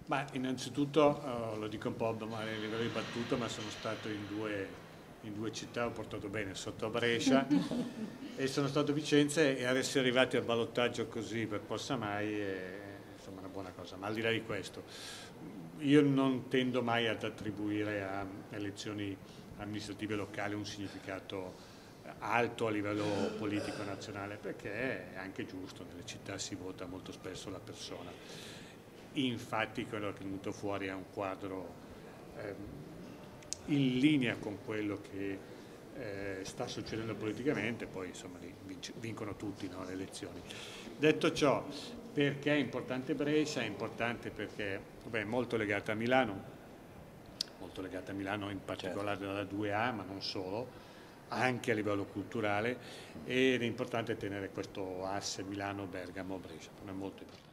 Ma innanzitutto, lo dico un po' a livello di battuta, ma sono stato in due città, ho portato bene sotto a Brescia e sono stato a Vicenza e ad essere arrivati al ballottaggio così per Forza Mai è insomma una buona cosa. Ma al di là di questo, io non tendo mai ad attribuire a elezioni amministrative locali un significato alto a livello politico nazionale, perché è anche giusto, nelle città si vota molto spesso la persona. Infatti quello che è venuto fuori è un quadro ehm, in linea con quello che sta succedendo politicamente, poi insomma vincono tutti, no, le elezioni. Detto ciò, perché è importante Brescia? È importante perché vabbè, è molto legata a Milano in particolare dalla 2A, ma non solo, anche a livello culturale, ed è importante tenere questo asse Milano-Bergamo-Brescia, è molto importante.